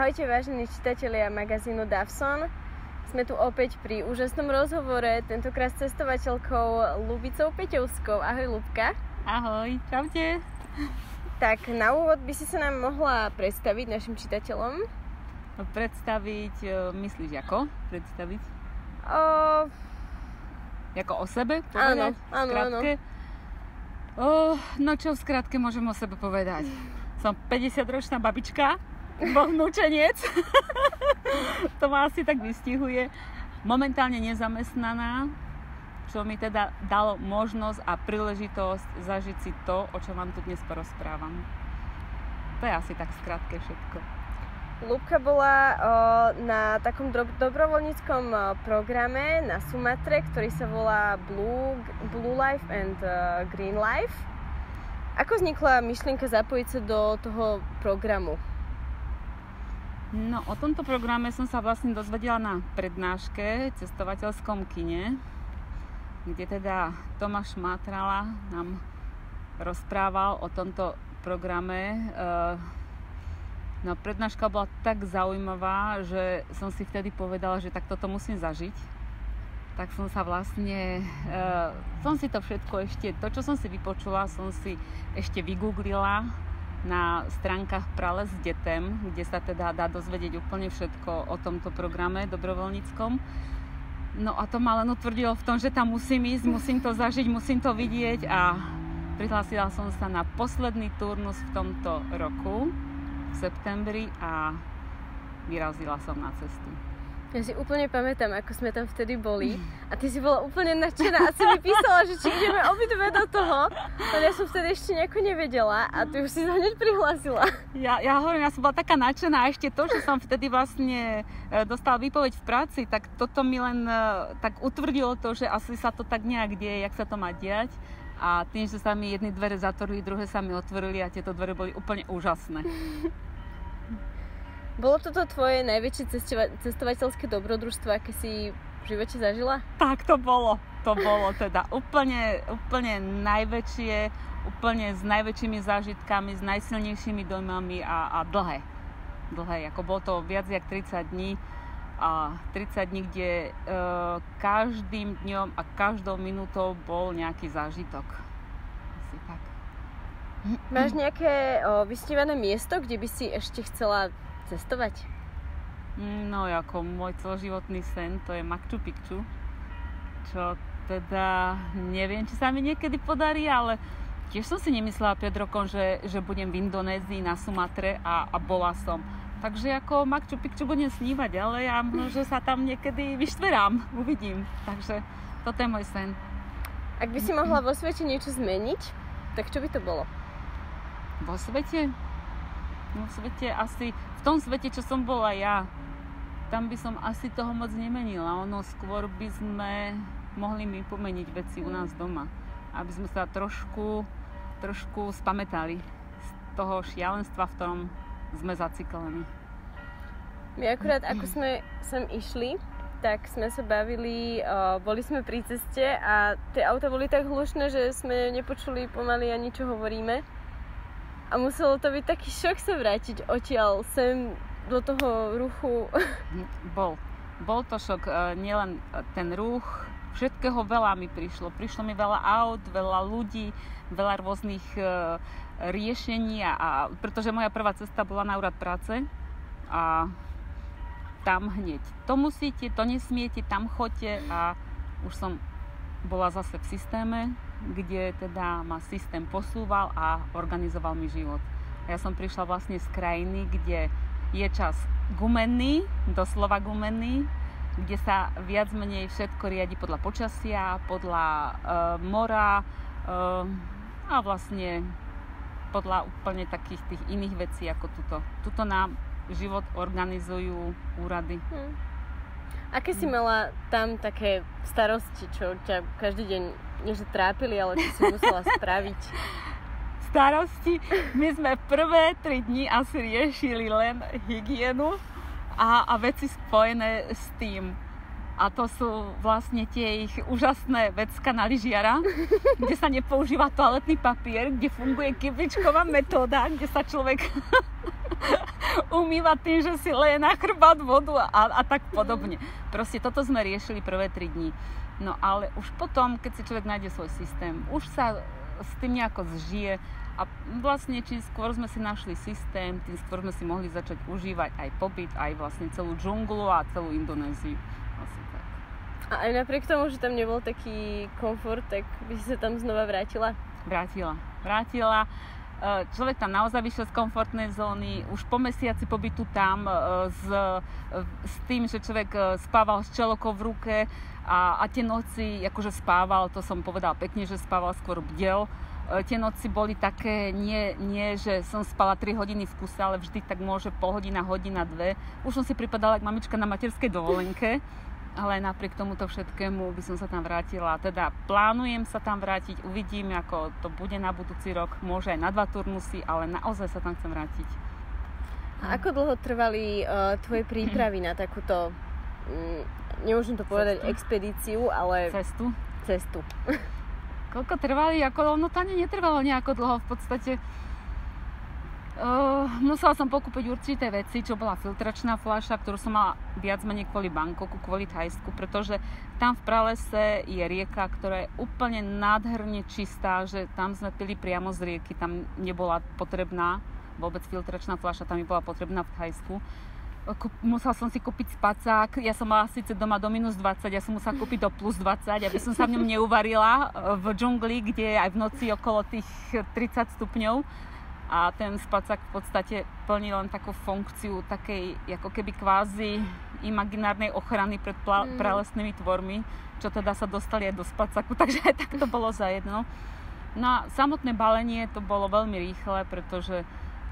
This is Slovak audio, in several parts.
Ahojte vážení čitatelia magazínu Davson. Sme tu opäť pri úžasnom rozhovore, tentokrát s cestovateľkou Ľubicou Peťovskou. Ahoj Ľubka. Ahoj, čaute. Tak na úvod by si sa nám mohla predstaviť našim čitateľom? Myslíš ako? Predstaviť? Ako o sebe Áno, povedať? áno. No čo v skratke môžem o sebe povedať? Som 50-ročná babička, vnúčeniec. To ma asi tak vystihuje. Momentálne nezamestnaná, čo mi teda dalo možnosť a príležitosť zažiť si to, o čom vám tu dnes porozprávam. To je asi tak v skratke všetko. Ľubka bola na takom dobrovoľníckom programe na Sumatre, ktorý sa volá Blue Life and Green Life. Ako vznikla myšlienka zapojiť sa do toho programu? No, o tomto programe som sa vlastne dozvedela na prednáške v cestovateľskom kine, kde teda Tomáš Mátrala nám rozprával o tomto programe. No, prednáška bola tak zaujímavá, že som si vtedy povedala, že tak toto musím zažiť. Tak som sa vlastne, som si to všetko ešte, to čo som si vypočula, som si ešte vygooglila na stránkach Prales detem, kde sa teda dá dozvedieť úplne všetko o tomto programe dobrovoľníckom. No a to ma len utvrdilo v tom, že tam musím ísť, musím to zažiť, musím to vidieť a prihlásila som sa na posledný turnus v tomto roku, v septembri a vyrazila som na cestu. Ja si úplne pamätám, ako sme tam vtedy boli a ty si bola úplne nadšená a si mi písala, že či ideme obidve do toho, ale ja som vtedy ešte nejako nevedela a ty už si sa hneď prihlásila. Ja hovorím, ja som bola taká nadšená a ešte to, že som vtedy vlastne dostala výpoveď v práci, tak toto mi len tak utvrdilo to, že asi sa to tak nejak deje, jak sa to má diať. A tým, že sa mi jedny dvere zatvorili, druhé sa mi otvorili a tieto dvere boli úplne úžasné. Bolo toto tvoje najväčšie cestovateľské dobrodružstvo, aké si v živote zažila? Tak to bolo. To bolo teda úplne najväčšie, úplne s najväčšími zážitkami, s najsilnejšími dojmami a dlhé. Ako bolo to viac jak 30 dní. A 30 dní, kde každým dňom a každou minútou bol nejaký zážitok. Asi tak. Máš nejaké vysnívané miesto, kde by si ešte chcela cestovať? No, ako môj celoživotný sen, to je Machu Picchu. Čo teda neviem, či sa mi niekedy podarí, ale tiež som si nemyslela pred rokom, že budem v Indonézii na Sumatre a bola som. Takže ako Machu Picchu budem snívať, ale ja možno sa tam niekedy vyštverám, uvidím. Takže toto je môj sen. Ak by si mohla vo svete niečo zmeniť, tak čo by to bolo? Vo svete? Vo svete asi, v tom svete, čo som bola ja, tam by som asi toho moc nemenila. Ono skôr by sme mohli mi pomeniť veci u nás doma. Aby sme sa trošku spamätali z toho šialenstva, v ktorom sme zaciklení. My akurát, ako sme sem išli, tak sme sa bavili, boli sme pri ceste a tie auta boli tak hlučné, že sme nepočuli pomaly ani čo hovoríme. A muselo to byť taký šok sa vrátiť odtiaľ sem do toho ruchu. Bol to šok, nielen ten ruch, všetkého veľa mi prišlo. Prišlo mi veľa aut, veľa ľudí, veľa rôznych riešení, pretože moja prvá cesta bola na úrad práce a tam hneď to musíte, to nesmiete, tam choďte a už som bola zase v systéme, kde teda ma systém posúval a organizoval mi život. Ja som prišla vlastne z krajiny, kde je čas gumenný, doslova gumenný, kde sa viac menej všetko riadi podľa počasia, podľa mora a vlastne podľa úplne takých tých iných vecí ako tuto. Tuto nám život organizujú úrady. Aké si mala tam také starosti, čo ťa každý deň nie že trápili, ale čo si musela spraviť? Starosti? My sme prvé 3 dni asi riešili len hygienu a veci spojené s tým. A to sú vlastne tie ich úžasné vecka na lyžiara, kde sa nepoužíva toaletný papier, kde funguje kybličková metóda, kde sa človek umývať tým, že si leje na chrbát vodu a tak podobne. Proste toto sme riešili prvé 3 dní. No ale už potom, keď si človek nájde svoj systém, už sa s tým nejako zžije a vlastne čím skôr sme si našli systém, tým skôr sme si mohli začať užívať aj pobyt, aj vlastne celú džunglu a celú Indonéziu. Asi tak. A aj napriek tomu, že tam nebol taký komfort, tak by si sa tam znova vrátila? Vrátila. Človek tam naozaj vyšiel z komfortnej zóny. Už po mesiaci pobytu tam s tým, že človek spával s čelokou v ruke a tie noci, akože spával, to som povedala pekne, že spával, skôr bdel. Tie noci boli také, nie, že som spala 3 hodiny v kuse, ale vždy tak môže pol hodina, 2. Už som si pripadala ako mamička na materskej dovolenke. Ale napriek tomuto všetkému by som sa tam vrátila. Teda plánujem sa tam vrátiť, uvidím, ako to bude na budúci rok. Môže aj na 2 turnusy, ale naozaj sa tam chcem vrátiť. A ako dlho trvali tvoje prípravy na takúto, nemôžem to povedať expedíciu, ale... Cestu. Koľko trvali? No to ani netrvalo nejako dlho. V podstate musela som pokúpiť určité veci, čo bola filtračná fľaša, ktorú som mala viac menej kvôli Bangkoku, kvôli Thajsku, pretože tam v pralese je rieka, ktorá je úplne nádherne čistá, že tam sme pili priamo z rieky, tam nebola potrebná vôbec filtračná fľaša, tam mi bola potrebná v Thajsku. Musela som si kúpiť spacák, ja som mala síce doma do -20, ja som musela kúpiť do +20, aby som sa v ňom neuvarila v džungli, kde je aj v noci okolo tých 30 stupňov. A ten spacák v podstate plní len takú funkciu takej ako keby kvázi imaginárnej ochrany pred pralesnými tvormi, čo teda sa dostali aj do spacáku, takže aj tak to bolo za jedno. No a samotné balenie to bolo veľmi rýchle, pretože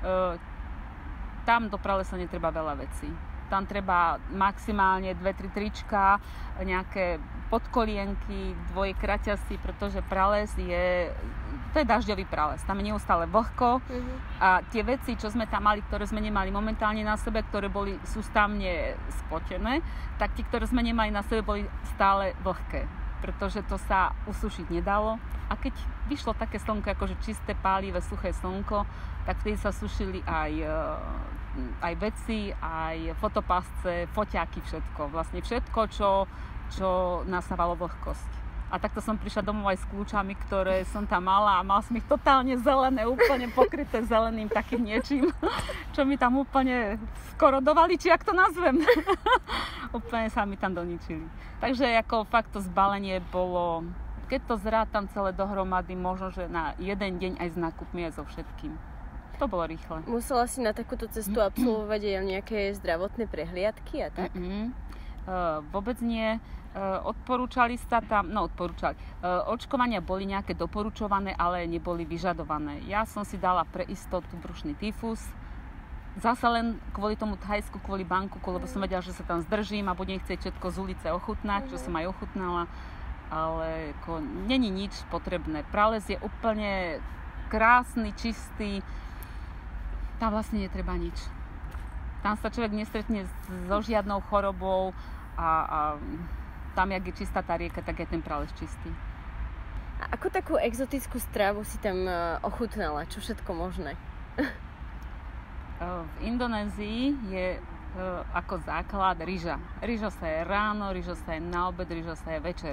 tam do pralesa netreba veľa vecí. Tam treba maximálne 2-3 trička, nejaké podkolienky, 2 kraťasy, pretože prales to je dažďový prales, tam je neustále vlhko a tie veci, čo sme tam mali, ktoré sme nemali momentálne na sebe, ktoré boli sústavne spotené, tak tie, ktoré sme nemali na sebe, boli stále vlhké, pretože to sa usušiť nedalo a keď vyšlo také slnko, akože čisté, pálivé, suché slnko, tak vtedy sa sušili aj veci, aj fotopásce, foťáky, všetko. Vlastne všetko, čo nasávalo vlhkosť. A takto som prišla domov aj s kľúčami, ktoré som tam mala a mal som ich totálne zelené, úplne pokryté zeleným takým niečím, čo mi tam úplne skorodovali, či jak to nazvem. Úplne sa mi tam doničili. Takže ako fakt to zbalenie bolo, keď to zrátam celé dohromady, možno, že na jeden deň aj s nákupmi, aj so všetkým. To bolo rýchle. Musela si na takúto cestu absolvovať aj nejaké zdravotné prehliadky a tak? Vôbec nie. Očkovania boli nejaké doporučované, ale neboli vyžadované. Ja som si dala pre istotu brušný tyfus. Zase len kvôli tomu Thajsku, kvôli Bangkoku, lebo som vedela, že sa tam zdržím a budem chcieť všetko z ulice ochutnať, čo som aj ochutnala. Ale není nič potrebné. Prales je úplne krásny, čistý. Tam vlastne netreba nič. Tam sa človek nestretne so žiadnou chorobou a tam, jak je čistá tá rieka, tak je ten prales čistý. A ako takú exotickú stravu si tam ochutnala? Čo všetko možné? V Indonézii je ako základ ryža. Ryža sa je ráno, ryža sa je na obed, ryža sa je večer.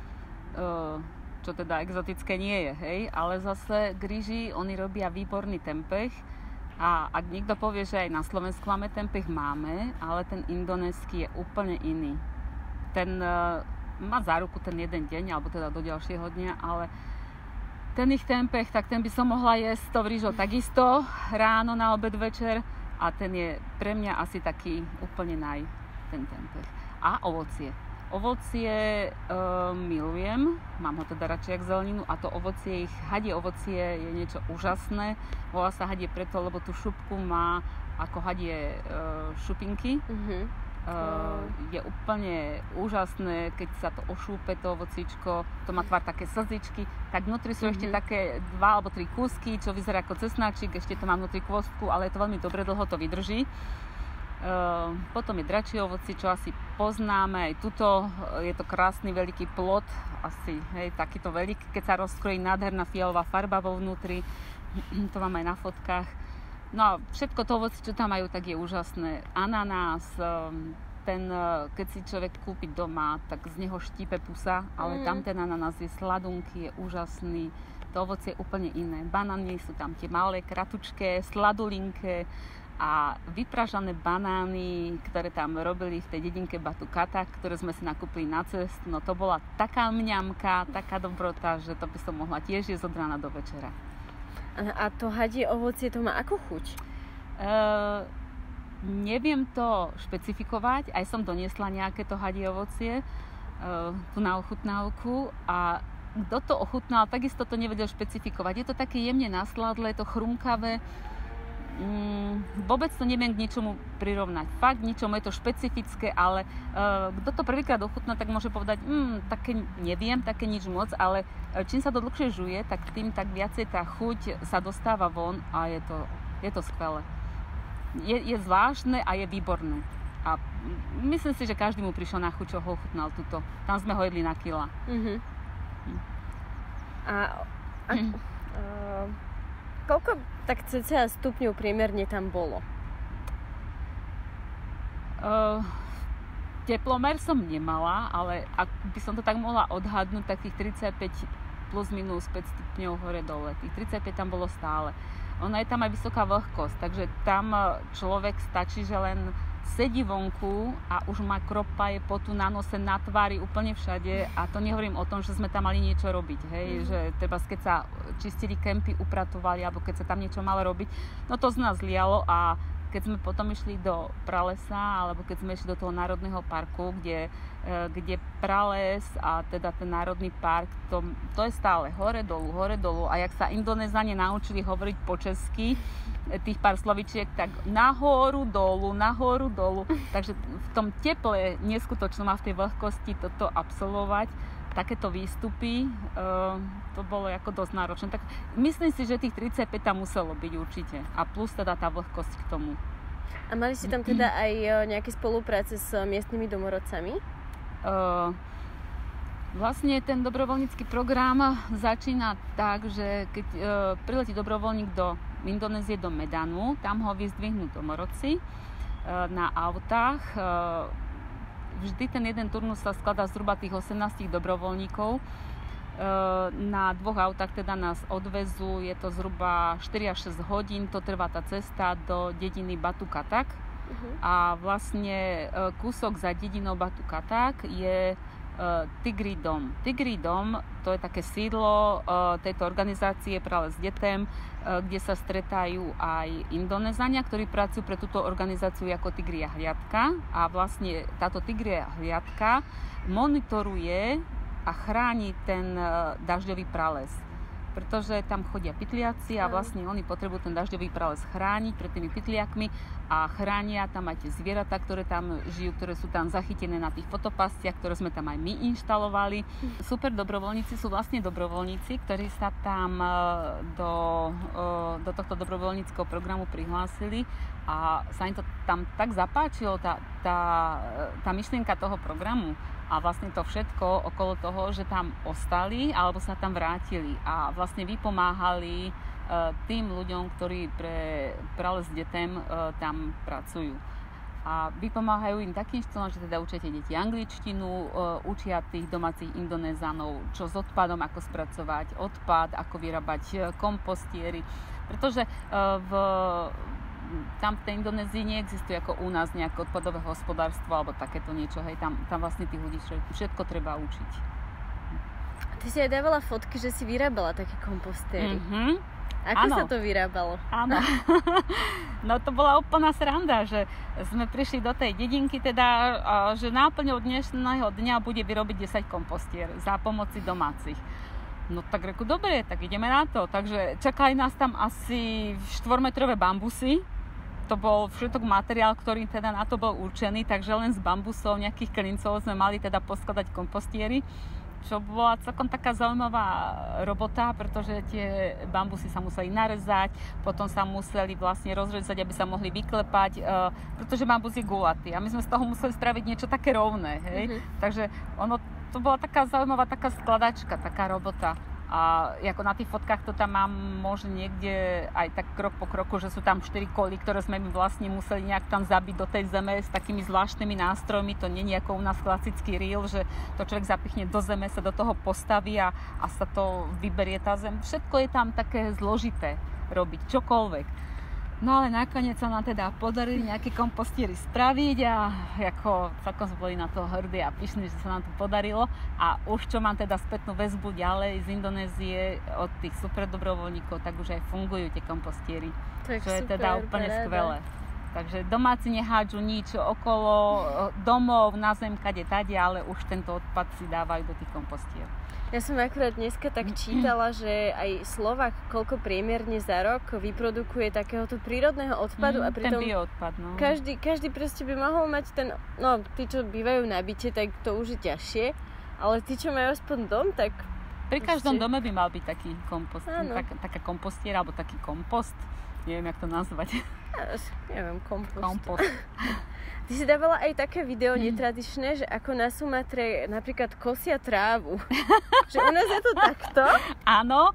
Čo teda exotické nie je, hej? Ale zase k ryži oni robia výborný tempeh. A ak niekto povie, že aj na Slovensku máme tempeh, máme, ale ten indonéský je úplne iný. Ten má záruku ten jeden deň, alebo teda do ďalšieho dňa, ale ten ich tempeh, tak ten by som mohla jesť s tou rýžou takisto ráno, na obed, večer a ten je pre mňa asi taký úplne ten tempeh. A ovocie. Ovocie milujem, mám ho teda radšej jak zeleninu a to ovocie, ich hadie ovocie je niečo úžasné. Volá sa hadie preto, lebo tú šupku má ako hadie šupinky. Je úplne úžasné, keď sa to ošúpe, to ovocíčko, to má tvar také slzičky, tak vnútri sú ešte také 2 alebo 3 kúsky, čo vyzerá ako cesnáčik, ešte to má vnútri kvostku, ale je to veľmi dobre, dlho to vydrží. Potom je dračie ovoci, čo asi poznáme, aj tuto je to krásny veľký plod, asi takýto veľký, keď sa rozkrojí nádherná fialová farba vo vnútri, to mám aj na fotkách. No a všetko to ovocie, čo tam majú, tak je úžasné. Ananás, keď si človek kúpi doma, tak z neho štípe pusa, ale tam ten ananás je sladunký, je úžasný. To ovocie je úplne iné. Banány sú tam tie malé, kratučké, sladulinké a vypražané banány, ktoré tam robili v tej dedinke Batu Katak, ktoré sme si nakúpili na cestu. No to bola taká mňamka, taká dobrota, že to by som mohla tiež jesť od rána do večera. A to hadie ovocie, to má akú chuť? Neviem to špecifikovať, aj som doniesla nejaké to hadie ovocie tu na ochutnávku a kto to ochutnal, takisto to nevedel špecifikovať. Je to také jemne nasladlé, to chrumkavé. Vôbec to neviem k ničomu prirovnať. Fakt ničomu je to špecifické, ale kto to prvýkrát ochutná, tak môže povedať, také neviem, také nič moc, ale čím sa to dlhšie žuje, tak tým tak viacej tá chuť sa dostáva von a je to skvelé. Je zvláštne a je výborné. A myslím si, že každý mu prišiel na chuť, čo ho ochutnal tuto. Tam sme ho jedli na kila. Koľko tak cca stupňov priemerne tam bolo? Teplomer som nemala, ale ak by som to tak mohla odhadnúť, tak tých 35 plus minus 5 stupňov hore dole. Tých 35 tam bolo stále. Ona je tam aj vysoká vlhkosť, takže tam človek stačí, že len sedí vonku a už má kropaje, potu na nose, na tvári, úplne všade a to nehovorím o tom, že sme tam mali niečo robiť, hej, že treba keď sa čistili kempy, upratovali alebo keď sa tam niečo malo robiť, no to z nás lialo a keď sme potom išli do pralesa alebo keď sme išli do toho národného parku, kde prales a teda ten národný park, to je stále hore dolu a jak sa Indonézane naučili hovoriť po česky, tých pár slovičiek, tak nahoru, dolu, takže v tom teple neskutočnom a v tej vlhkosti toto absolvovať, takéto výstupy, to bolo ako dosť náročné. Tak myslím si, že tých 35 tam muselo byť určite. A plus teda tá vlhkosť k tomu. A mali ste tam teda aj nejaké spolupráce s miestnymi domorodcami? Vlastne ten dobrovoľnícky program začína tak, že keď priletí dobrovoľník do Indonézie, do Medanu, tam ho vyzdvihnú domorodci na autách. Vždy ten jeden turnus sa skladá zhruba tých 18 dobrovoľníkov. Na 2 autách teda nás odvezú, je to zhruba 4 až 6 hodín, to trvá tá cesta do dediny Batu Katak. A vlastne kúsok za dedinou Batu Katak je Tigri Dom. Tigri Dom, to je také sídlo tejto organizácie Prales detem, kde sa stretajú aj Indonézania, ktorí pracujú pre túto organizáciu ako Tigria hliadka a vlastne táto Tigria hliadka monitoruje a chráni ten dažďový prales. Pretože tam chodia pytliaci a vlastne oni potrebujú ten dažďový prales chrániť pred tými pytliakmi a chránia tam aj tie zvieratá, ktoré tam žijú, ktoré sú tam zachytené na tých fotopastiach, ktoré sme tam aj my inštalovali. Super dobrovoľníci sú vlastne dobrovoľníci, ktorí sa tam do tohto dobrovoľníckeho programu prihlásili a sa im to tam tak zapáčilo, tá myšlienka toho programu. A vlastne to všetko okolo toho, že tam ostali alebo sa tam vrátili a vlastne vypomáhali tým ľuďom, ktorí pre Prales detem tam pracujú. A vypomáhajú im takým štýlom, že teda učia tie deti angličtinu, učia tých domácich Indonézanov, čo s odpadom, ako spracovať odpad, ako vyrábať kompostiery. Pretože tam v tej Indonézii neexistuje ako u nás nejaké odpadové hospodárstvo alebo takéto niečo, hej, tam vlastne tých ľudí všetko treba učiť. Ty si aj dávala fotky, že si vyrábala také kompostiery. Ako sa to vyrábalo? Áno. No to bola úplná sranda, že sme prišli do tej dedinky teda, že náplňou dnešného dňa bude vyrobiť 10 kompostier za pomoci domácich. No tak reku, dobre, tak ideme na to. Takže čakali nás tam asi 4-metrové bambusy. To bol všetok materiál, ktorý teda na to bol určený, takže len z bambusov, nejakých klincov sme mali teda poskladať kompostiery, čo bola celkom taká zaujímavá robota, pretože tie bambusy sa museli narezať, potom sa museli vlastne rozrezať, aby sa mohli vyklepať, pretože bambus je gulatý a my sme z toho museli spraviť niečo také rovné, hej? Takže to bola taká zaujímavá taká skladačka, taká robota. A ako na tých fotkách to tam mám možno niekde aj tak krok po kroku, že sú tam 4 koly, ktoré sme my vlastne museli nejak tam zabiť do tej zeme s takými zvláštnymi nástrojmi. To nie je ako u nás klasický reel, že to človek zapichne do zeme, sa do toho postaví a sa to vyberie tá zem. Všetko je tam také zložité robiť, čokoľvek. No ale nakoniec sa nám teda podarili nejaké kompostieri spraviť a ako celkom sme boli na to hrdí a pyšní, že sa nám to podarilo. A už čo mám teda spätnú väzbu ďalej z Indonézie od tých super dobrovoľníkov, tak už aj fungujú tie kompostieri. Čo je teda úplne skvelé. Takže domáci nehádžu nič okolo domov, na zem, kade tade, ale už tento odpad si dávajú do tých kompostier. Ja som akurát dneska tak čítala, že aj Slovák koľko priemerne za rok vyprodukuje takéhoto prírodného odpadu a pritom ten bioodpad, no. Každý proste by mohol mať ten, no tí, čo bývajú na byte, tak to už je ťažšie, ale tí, čo majú aspoň dom, tak pri každom dome by mal byť taký kompost, taká kompostiera alebo taký kompost, neviem, jak to nazvať. Neviem, kompost. Ty si dávala aj také video netradičné, že ako na Sumatre napríklad kosia trávu. Že u nás je to takto. Áno.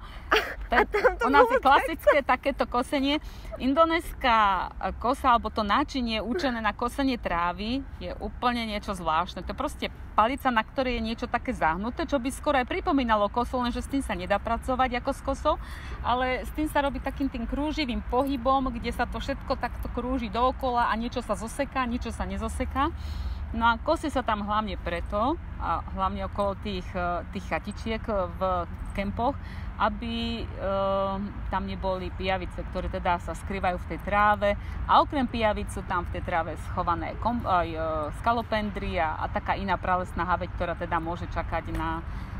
U nás je klasické takéto kosenie. Indonéska kosa, alebo to náčinie určené na kosenie trávy je úplne niečo zvláštne. To je proste palica, na ktorej je niečo také zahnuté, čo by skoro aj pripomínalo kosu, lenže s tým sa nedá pracovať ako s kosou, ale s tým sa robí takým tým krúživým pohybom, kde sa to všetko takto krúži dookola a niečo sa zoseká, niečo sa nezoseká. No a kosie sa tam hlavne preto, a hlavne okolo tých chatičiek v kempoch, aby tam neboli pijavice, ktoré teda sa skrývajú v tej tráve. A okrem pijavic sú tam v tej tráve schované aj skalopendry a taká iná pralesná haveť, ktorá teda môže čakať na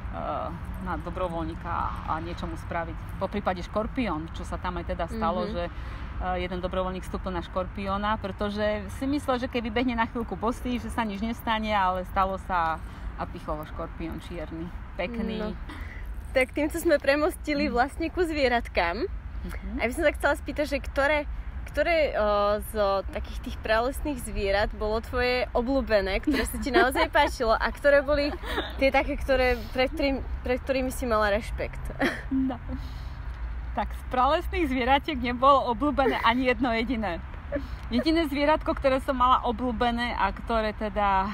dobrovoľníka a niečo mu spraviť. Po prípade škorpión, čo sa tam aj teda stalo, že jeden dobrovoľník vstúpil na škorpióna, pretože si myslel, že keď vybehne na chvíľku bosý, že sa nič nestane, ale stalo sa a pichol škorpión čierny, pekný. No. Tak týmto sme premostili vlastne ku zvieratkám. A by som sa chcela spýtať, že ktoré z takých tých pralesných zvierat bolo tvoje obľúbené, ktoré sa ti naozaj páčilo a ktoré boli tie také, pred ktorými si mala rešpekt? No. Tak z pralesných zvieratiek nebolo obľúbené ani jedno jediné. Jediné zvieratko, ktoré som mala obľúbené a ktoré teda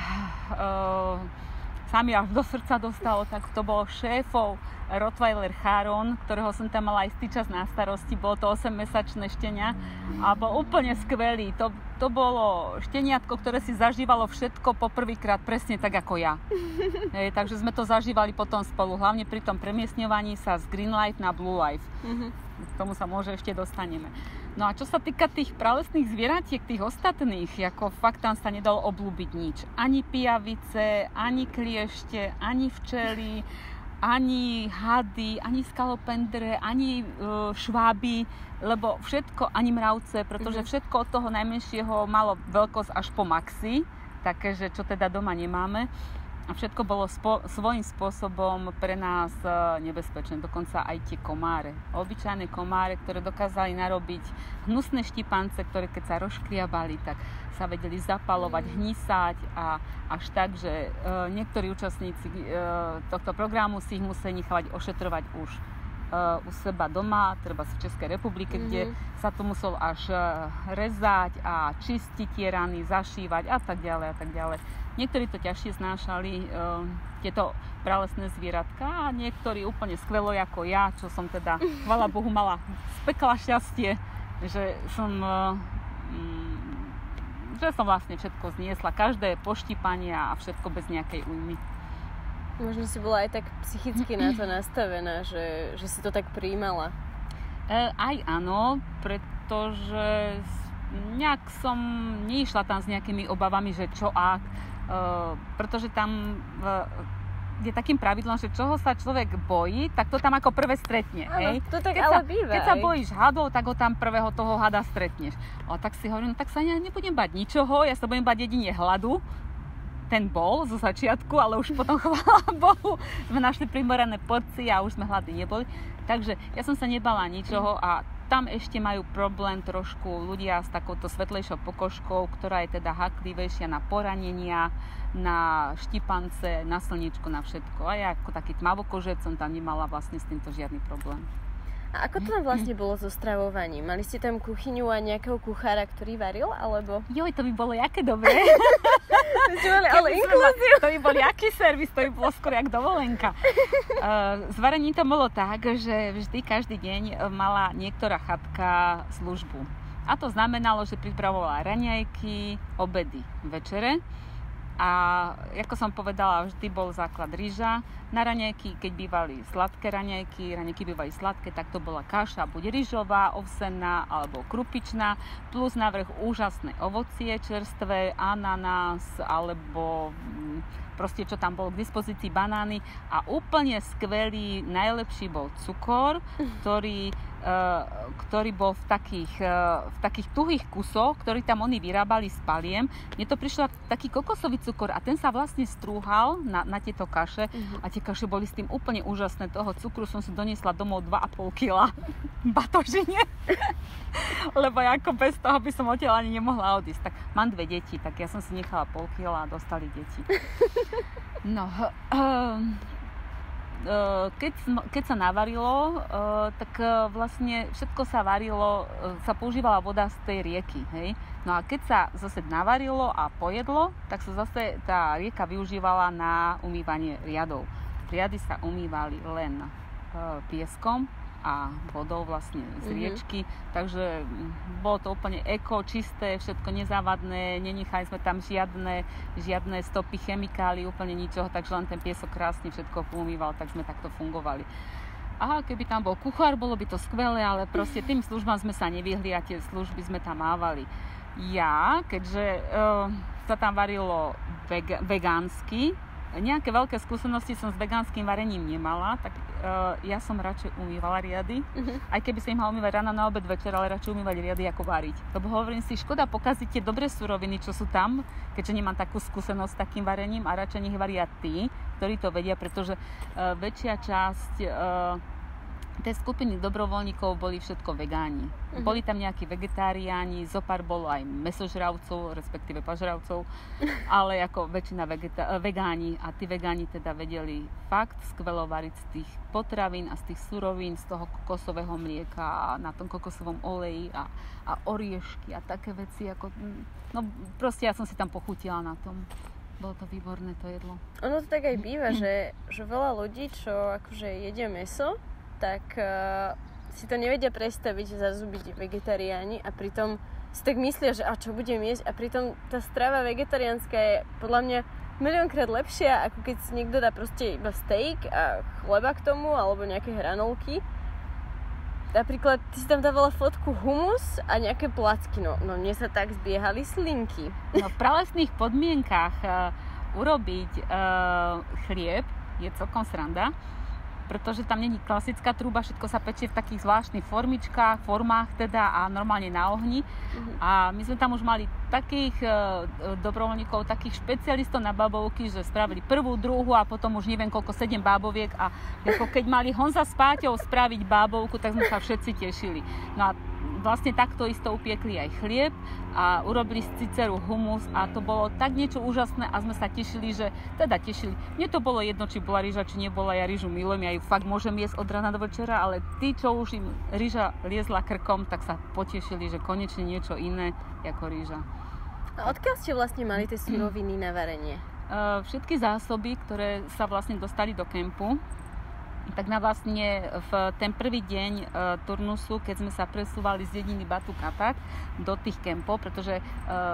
sa mi až do srdca dostalo, tak to bol šéfov Rottweiler Charon, ktorého som tam mala istý čas na starosti. Bolo to 8-mesačné štenia a bol úplne skvelý. To bolo šteniatko, ktoré si zažívalo všetko poprvýkrát presne tak ako ja. Takže sme to zažívali potom spolu, hlavne pri tom premiestňovaní sa z Green Life na Blue Life. K tomu sa môže ešte dostaneme. No a čo sa týka tých pralesných zvieratiek, tých ostatných, ako fakt tam sa nedalo obľúbiť nič. Ani pijavice, ani kliešte, ani včely, ani hady, ani skalopendre, ani šváby, lebo všetko, ani mravce, pretože všetko od toho najmenšieho malo veľkosť až po maxi, také, že čo teda doma nemáme. A všetko bolo svojím spôsobom pre nás nebezpečné, dokonca aj tie komáre. Obyčajné komáre, ktoré dokázali narobiť hnusné štipance, ktoré keď sa rozškriabali, tak sa vedeli zapalovať, hnisať a až tak, že niektorí účastníci tohto programu si ich museli nechávať ošetrovať už u seba doma, treba v Českej republike, kde sa to muselo až rezať a čistiť tie rany, zašívať a tak ďalej a tak ďalej. Niektorí to ťažšie znášali, tieto pralesné zvieratka, a niektorí úplne skvelo ako ja, čo som teda, chvála Bohu, mala z pekla šťastie, že som vlastne všetko zniesla, každé poštípanie a všetko bez nejakej újmy. Možno si bola aj tak psychicky na to nastavená, že si to tak prijímala. Aj áno, pretože nejak som neišla tam s nejakými obavami, že čo ak, pretože tam je takým pravidlom, že čoho sa človek bojí, tak to tam ako prvé stretne. Áno, to tak ale býva. Keď sa bojíš hadov, tak ho tam prvého toho hada stretneš. A tak si hovorím, no tak sa ja nebudem bať ničoho, ja sa budem bať jedine hladu. Ten bol zo začiatku, ale už potom, chvála Bohu, sme našli primorané porcie a už sme hladní neboli. Takže ja som sa nebala ničoho a tam ešte majú problém trošku ľudia s takouto svetlejšou pokožkou, ktorá je teda haklivejšia na poranenia, na štipance, na slniečko, na všetko. A ja ako taký tmavokožec som tam nemala vlastne s týmto žiadny problém. A ako to tam vlastne bolo so stravovaním? Mali ste tam kuchyňu a nejakého kuchára, ktorý varil, alebo? Joj, to by bolo jaké dobré. Ste mali ale inklúziu. To by bol jaký servis, to by bolo skôr jak dovolenka. S varením to bolo tak, že vždy každý deň mala niektorá chatka službu. A to znamenalo, že pripravovala raňajky, obedy, večere. A ako som povedala, vždy bol základ ryža. Na raňajky, keď bývali sladké raňajky bývali sladké, tak to bola kaša, buď ryžová, ovsená alebo krupičná, plus navrch úžasné ovocie čerstvé, ananás alebo proste čo tam bolo k dispozícii, banány a úplne skvelý, najlepší bol cukor, ktorý bol v takých tuhých kusoch, ktorý tam oni vyrábali s paliem. Mne to prišlo taký kokosový cukor a ten sa vlastne strúhal na tieto kaše a tie kaše boli s tým úplne úžasné. Toho cukru som si doniesla domov 2,5 kg batožine, lebo ako bez toho by som odtiaľ ani nemohla odísť. Tak mám 2 deti, tak ja som si nechala 0,5 kg a dostali deti. No, keď sa navarilo, tak vlastne všetko sa varilo, sa používala voda z tej rieky, hej. No a keď sa zase navarilo a pojedlo, tak sa zase tá rieka využívala na umývanie riadov. Riady sa umývali len pieskom a vodou vlastne z riečky, takže bolo to úplne eko, čisté, všetko nezávadné, nenechali sme tam žiadne stopy chemikálií, úplne ničoho, takže len ten piesok krásne všetko umýval, tak sme takto fungovali. Aha, keby tam bol kuchár, bolo by to skvelé, ale proste tým službám sme sa nevyhli a tie služby sme tam mávali. Ja, keďže sa tam varilo vegánsky, nejaké veľké skúsenosti som s vegánskym varením nemala, tak ja som radšej umývala riady, aj keby som im mala umývať ráno, na obed, večer, ale radšej umývať riady ako variť. Lebo hovorím si, škoda pokaziť tie dobré suroviny, čo sú tam, keďže nemám takú skúsenosť s takým varením a radšej nech varia tí, ktorí to vedia, pretože väčšia časť tej skupiny dobrovoľníkov boli všetko vegáni. Boli tam nejakí vegetariáni, zopár bolo aj mäsožravcov, respektíve pažravcov, ale ako väčšina vegáni a tí vegáni teda vedeli fakt skvelo variť z tých potravín a z tých surovín, z toho kokosového mlieka a na tom kokosovom oleji a oriešky a také veci ako, no proste ja som si tam pochutila na tom. Bolo to výborné to jedlo. Ono to tak aj býva, že veľa ľudí, čo akože jedia mäso, tak si to nevedia predstaviť, že zrazu byť vegetariáni a pritom si tak myslia, že a čo budem jesť a pritom tá strava vegetariánska je podľa mňa miliónkrát lepšia, ako keď si niekto dá proste iba steak a chleba k tomu alebo nejaké hranolky. Napríklad ty si tam dávala fotku humus a nejaké placky, no mne sa tak zbiehali slinky. No v pralesných podmienkach urobiť chlieb je celkom sranda, pretože tam není klasická truba, všetko sa pečie v takých zvláštnych formách teda a normálne na ohni. A my sme tam už mali takých dobrovoľníkov, takých špecialistov na bábovky, že spravili prvú, druhú a potom už neviem koľko, 7 báboviek a ako keď mali Honza s Páťou spraviť bábovku, tak sme sa všetci tešili. No a vlastne takto isto upiekli aj chlieb a urobili z ciceru humus a to bolo tak niečo úžasné a sme sa tešili. Mne to bolo jedno, či bola ryža, či nebola, ja ryžu milujem, ja ju fakt môžem jesť od rána do večera, ale tí, čo už im ryža liezla krkom, tak sa potešili, že konečne niečo iné ako ryža. A odkiaľ ste vlastne mali tie suroviny na varenie? Všetky zásoby, ktoré sa vlastne dostali do kempu, tak na vlastne v ten prvý deň turnusu, keď sme sa presúvali z dediny Batu Katak do tých kempov, pretože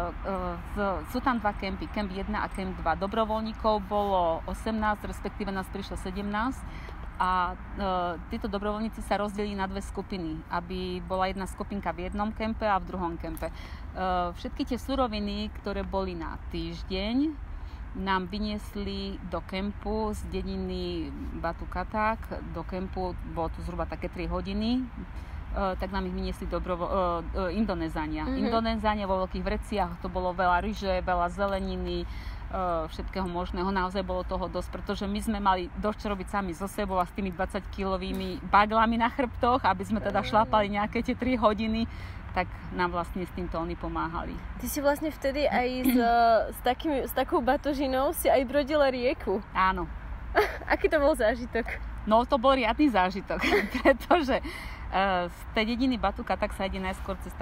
sú tam 2 kempy, kemp 1 a kemp 2. Dobrovoľníkov bolo 18, respektíve nás prišlo 17 a títo dobrovoľníci sa rozdelili na 2 skupiny, aby bola jedna skupinka v jednom kempe a v druhom kempe. Všetky tie suroviny, ktoré boli na týždeň, nám vyniesli do kempu z dediny Batu Katak do kempu, bolo to zhruba také 3 hodiny, tak nám ich vyniesli Indonézania. Indonézania vo veľkých vreciach, to bolo veľa ryže, veľa zeleniny, všetkého možného. Naozaj bolo toho dosť, pretože my sme mali dosť čo robiť sami so sebou a s tými 20-kilovými baglami na chrbtoch, aby sme teda šlapali nejaké tie 3 hodiny, tak nám vlastne s týmto oni pomáhali. Ty si vlastne vtedy aj s takou batožinou si aj brodila rieku. Áno. Aký to bol zážitok? No to bol riadny zážitok, pretože z tej dediny Batuka tak sa ide najskôr cez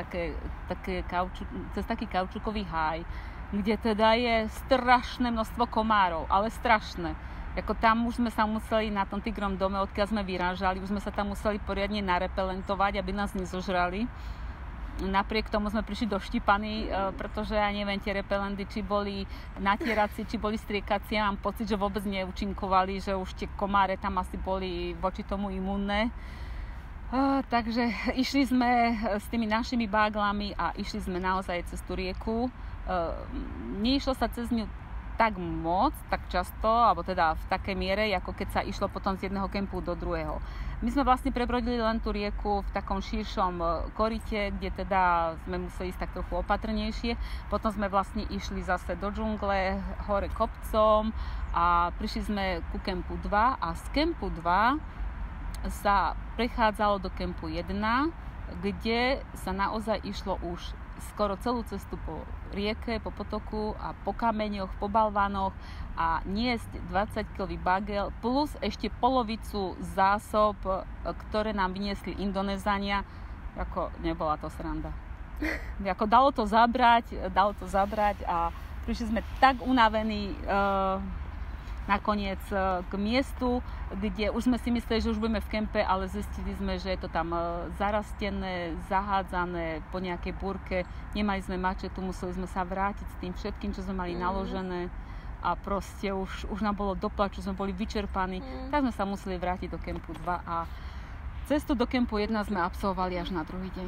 taký kaučukový háj, kde teda je strašné množstvo komárov, ale strašné. Ako tam už sme sa museli na tom tigrom dome, odkiaľ sme vyrážali, už sme sa tam museli poriadne narepelentovať, aby nás nezožrali. Napriek tomu sme prišli doštípaní, pretože ja neviem, tie repelendy, či boli natieracie, či boli striekacie, mám pocit, že vôbec neúčinkovali, že už tie komáre tam asi boli voči tomu imúnne. Takže išli sme s tými našimi báglami a išli sme naozaj cez tú rieku. Neišlo sa cez ňu tak moc, tak často, alebo teda v takej miere, ako keď sa išlo potom z jedného kempu do druhého. My sme vlastne prebrodili len tú rieku v takom širšom koryte, kde teda sme museli ísť tak trochu opatrnejšie. Potom sme vlastne išli zase do džungle, hore kopcom a prišli sme ku kempu 2 a z kempu 2 sa prechádzalo do kempu 1, kde sa naozaj išlo už skoro celú cestu po rieke, po potoku a po kameňoch, po balvánoch a niesť 20-kilový bagel plus ešte polovicu zásob, ktoré nám vyniesli Indonézania. Ako nebola to sranda. Ako dalo to zabrať a prišli sme tak unavení nakoniec k miestu, kde už sme si mysleli, že už budeme v kempe, ale zistili sme, že je to tam zarastené, zahádzané po nejakej búrke. Nemali sme mačetu, museli sme sa vrátiť s tým všetkým, čo sme mali naložené a proste už nám bolo do plaču, sme boli vyčerpaní. Tak sme sa museli vrátiť do kempu 2 a cestu do kempu 1 sme absolvovali až na druhý deň.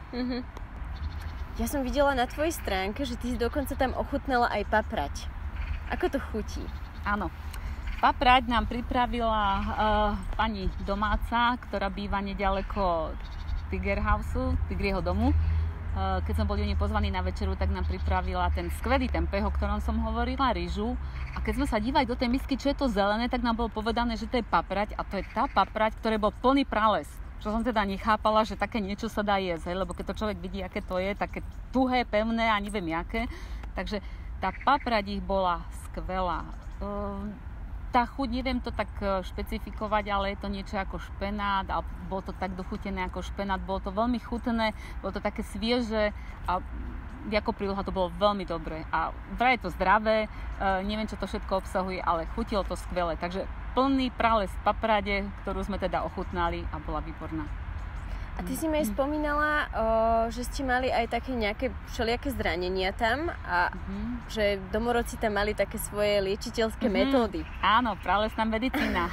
Ja som videla na tvojej stránke, že ty si dokonca tam ochutnala aj paprať. Ako to chutí? Áno. Paprať nám pripravila pani domáca, ktorá býva nedaleko Tiger Houseu, Tigrieho domu. Keď sme boli u nej pozvaní na večeru, tak nám pripravila ten skvelý tempeh, o ktorom som hovorila, ryžu. A keď sme sa dívali do tej misky, čo je to zelené, tak nám bolo povedané, že to je paprať a to je tá paprať, ktorý bol plný prales. Čo som teda nechápala, že také niečo sa dá jesť, lebo keď to človek vidí, aké to je, také tuhé, pevné a neviem aké. Takže tá paprať ich bola skvelá. Tá chuť, neviem to tak špecifikovať, ale je to niečo ako špenát a bolo to tak dochutené ako špenát, bolo to veľmi chutné, bolo to také svieže a ako príloha to bolo veľmi dobré a vraj je to zdravé, neviem čo to všetko obsahuje, ale chutilo to skvele, takže plný prales paprade, ktorú sme teda ochutnali a bola výborná. A ty si mi aj spomínala, že ste mali aj také nejaké všelijaké zranenia tam a že domorodci tam mali také svoje liečiteľské metódy. Áno, pralesná medicína.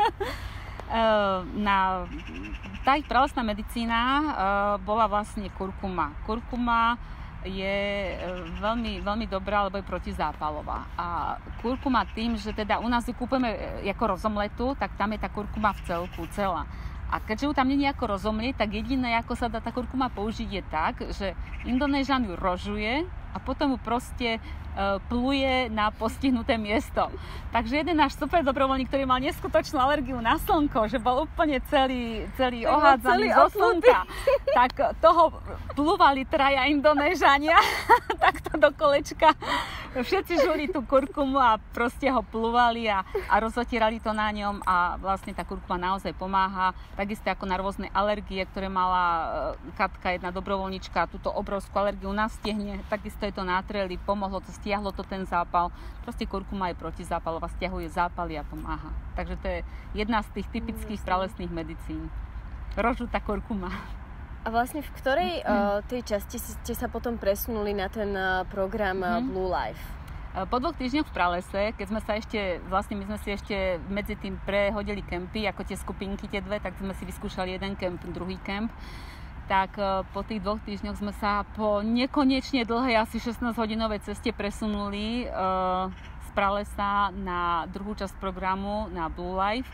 Tá ich pralesná medicína bola vlastne kurkuma. Kurkuma je veľmi, veľmi dobrá, lebo je protizápalová. A kurkuma tým, že teda u nás ju kúpeme ako rozomletú, tak tam je tá kurkuma v celku, celá. A keďže ju tam nie je ako rozomlieť, tak jediné, ako sa dá tá kurkuma použiť, je tak, že Indonéžan ju rožuje a potom ju proste pluje na postihnuté miesto. Takže jeden náš super dobrovoľník, ktorý mal neskutočnú alergiu na slnko, že bol úplne celý ohádzaný zo slnka, tak toho plúvali 3 Indonéžania takto do kolečka. Všetci žuli tú kurkumu a proste ho plúvali a rozotierali to na ňom a vlastne tá kurkuma naozaj pomáha. Takisto ako na rôzne alergie, ktoré mala Katka, jedna dobrovoľnička, túto obrovskú alergiu na stehne, takisto je to natreli, pomohlo to, stiahlo to ten zápal. Proste kurkuma je protizápalová, stiahuje zápaly a pomáha. Takže to je jedna z tých typických pralesných medicín. Rožutá kurkuma. A vlastne v ktorej tej časti ste sa potom presunuli na ten program Blue Life? Po 2 týždňoch v pralese, keď sme sa ešte, vlastne my sme si ešte medzi tým prehodili kempy, ako tie skupinky, tie dve, tak sme si vyskúšali jeden kemp, druhý kemp. Tak po tých 2 týždňoch sme sa po nekonečne dlhej, asi 16-hodinovej ceste presunuli z pralesa na druhú časť programu, na Blue Life.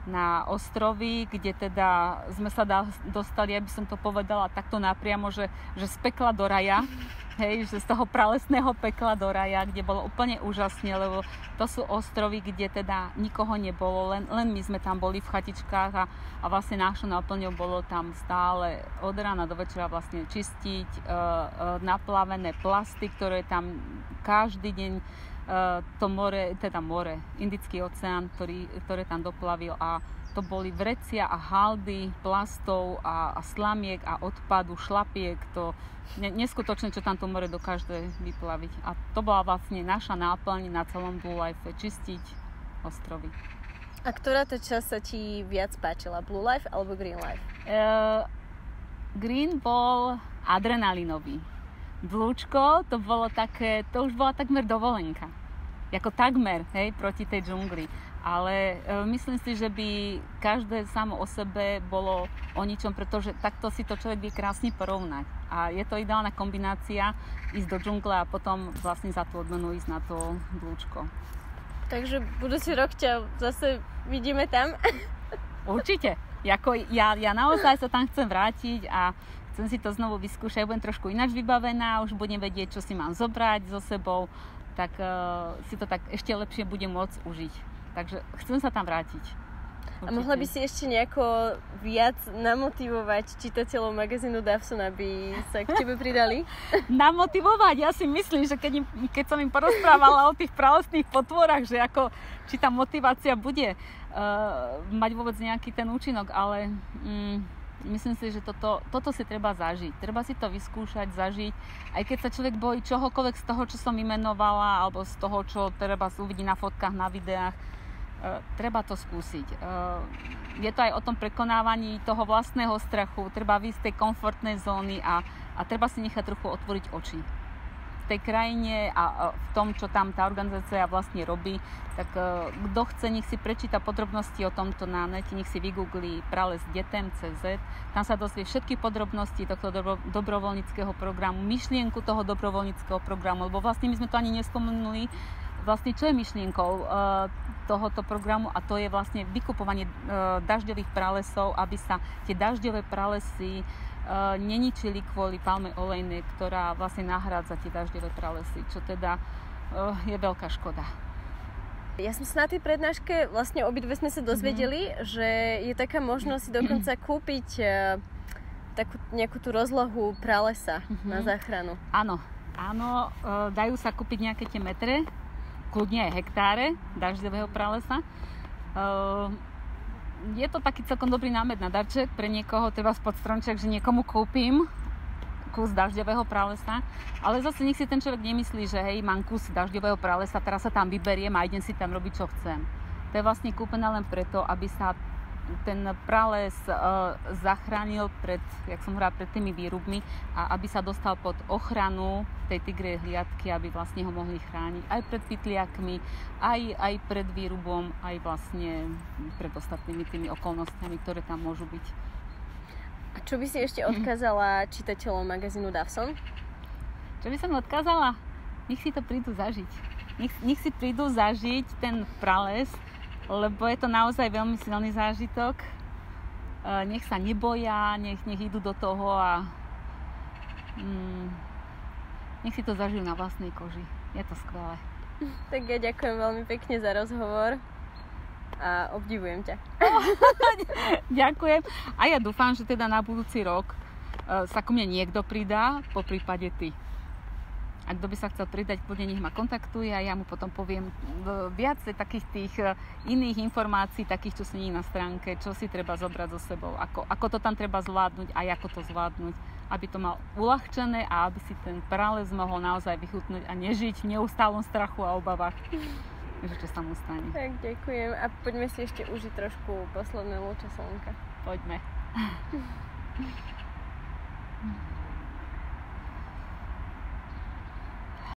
na ostrovy, kde teda sme sa dostali, aby som to povedala takto napriamo, že z pekla do raja, hej, že z toho pralesného pekla do raja, kde bolo úplne úžasne, lebo to sú ostrovy, kde teda nikoho nebolo, len my sme tam boli v chatičkách a vlastne našou náplňou bolo tam stále od rána do večera vlastne čistiť naplavené plasty, ktoré tam každý deň to more, Indický oceán, ktoré tam doplavil a to boli vrecia a haldy plastov a slamiek a odpadu, šlapiek, to neskutočné, čo tam to more dokáže vyplaviť. A to bola vlastne naša náplň na celom Blue Life, čistiť ostrovy. A ktorá tá časť sa ti viac páčila? Blue Life alebo Green Life? Green bol adrenalinový. Blúčko, to už bola takmer dovolenka. Jako takmer, hej, proti tej džungli. Ale myslím si, že by každé samo o sebe bolo o ničom, pretože takto si to človek vie krásne porovnať. A je to ideálna kombinácia ísť do džungle a potom vlastne za tú odmenu ísť na to blúčko. Takže budúci rok ťa zase vidíme tam? Určite. Ja naozaj sa tam chcem vrátiť a chcem si to znovu vyskúšať, budem trošku ináč vybavená, už budem vedieť, čo si mám zobrať so sebou, tak si to tak ešte lepšie budem môcť užiť. Takže chcem sa tam vrátiť. Určite. A mohla by si ešte nejako viac namotivovať čitateľov magazínu Dawson, aby sa k tebe pridali? Namotivovať? Ja si myslím, že keď som im porozprávala o tých pralesných potvorách, že ako, či tá motivácia bude mať vôbec nejaký ten účinok, ale myslím si, že toto si treba zažiť. Treba si to vyskúšať, zažiť. Aj keď sa človek bojí čohokoľvek z toho, čo som vymenovala, alebo z toho, čo treba uvidí na fotkách, na videách, treba to skúsiť. Je to aj o tom prekonávaní toho vlastného strachu. Treba vyjsť z tej komfortnej zóny a treba si nechať trochu otvoriť oči. V tej krajine a v tom, čo tam tá organizácia vlastne robí, tak kto chce, nech si prečíta podrobnosti o tomto na nete, nech si vygooglí prales detem.cz. Tam sa dozvie všetky podrobnosti tohto dobrovoľníckeho programu, myšlienku toho dobrovoľníckeho programu, lebo vlastne my sme to ani nespomenuli, vlastne čo je myšlienkou tohoto programu, a to je vlastne vykupovanie dažďových pralesov, aby sa tie dažďové pralesy neničili kvôli palme olejnej, ktorá vlastne nahrádza tie dažďové pralesy, čo teda je veľká škoda. Ja som sa na tej prednáške, vlastne obidve sme sa dozvedeli, že je taká možnosť si dokonca kúpiť takú nejakú tú rozlohu pralesa na záchranu. Áno, dajú sa kúpiť nejaké tie metre, kľudne aj hektáre dažďového pralesa. Je to taký celkom dobrý námed na darček pre niekoho, treba spod stromček, že niekomu kúpim kus dažďového pralesa, ale zase nech si ten človek nemyslí, že hej, mám kus dažďového pralesa, teraz sa tam vyberiem a idem si tam robiť, čo chcem. To je vlastne kúpené len preto, aby sa ten prales zachránil pred tými výrubmi a aby sa dostal pod ochranu tej tigrej hliadky, aby vlastne ho mohli chrániť aj pred pytliakmi, aj pred výrubom, aj vlastne pred ostatnými tými okolnostiami, ktoré tam môžu byť. A čo by si ešte odkázala čitateľom magazínu Dawson? Čo by som odkázala? Nech si to prídu zažiť. Nech si prídu zažiť ten prales, lebo je to naozaj veľmi silný zážitok. Nech sa neboja, nech idú do toho a nech si to zažijú na vlastnej koži. Je to skvelé. Tak ja ďakujem veľmi pekne za rozhovor a obdivujem ťa. Ďakujem. A ja dúfam, že teda na budúci rok sa ku mne niekto pridá, po prípade ty. A kto by sa chcel pridať, kľudne nech ma kontaktuje a ja mu potom poviem viac takých tých iných informácií, takých, čo sú na stránke, čo si treba zobrať so sebou, ako to tam treba zvládnuť a ako to zvládnuť, aby to mal uľahčené a aby si ten prales mohol naozaj vychutnúť a nežiť v neustálom strachu a obavách, že čo sa mu stane. Tak ďakujem a poďme si ešte užiť trošku posledné lúče slnka. Poďme.